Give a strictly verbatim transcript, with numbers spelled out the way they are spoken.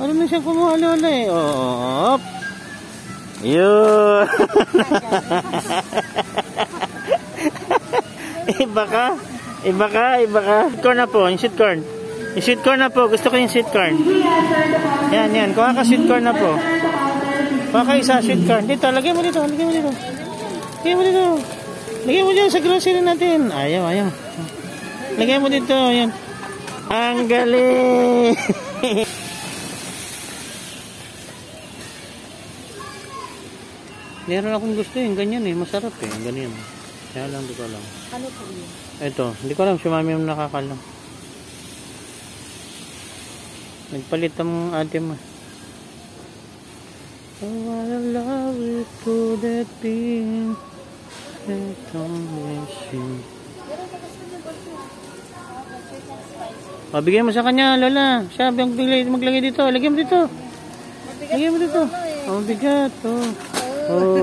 Ano na siya kumuha, Lola eh. Oh, op. Yun. Iba ka. Iba ka, iba ka. Sweet corn na po, yung sweet corn. Yung sweet corn na po, gusto ko yung sweet corn. Yan, yan. Kuha ka sweet corn na po. Kuha ka isa sweet corn. Dito, lagay mo dito, lagay mo dito. Lagay mo dito. Lagay mo dito sa grocery natin. Ayaw, ayaw. Lagay mo dito, yan. Ang galing. Meron akong gusto yung ganyan eh. Masarap eh. Ganyan. Kaya lang, di ko alam. Ano po yun? Ito, hindi ko alam si mami yung nakakalam. Nagpalit ang ate mo. Oh, what a love it could have been. That only she. Oh, bigyan mo sa kanya, Lola. Siya ang maglagay dito. Lagyan mo dito. Lagyan mo dito. Oh, bigat. Oh. Oh.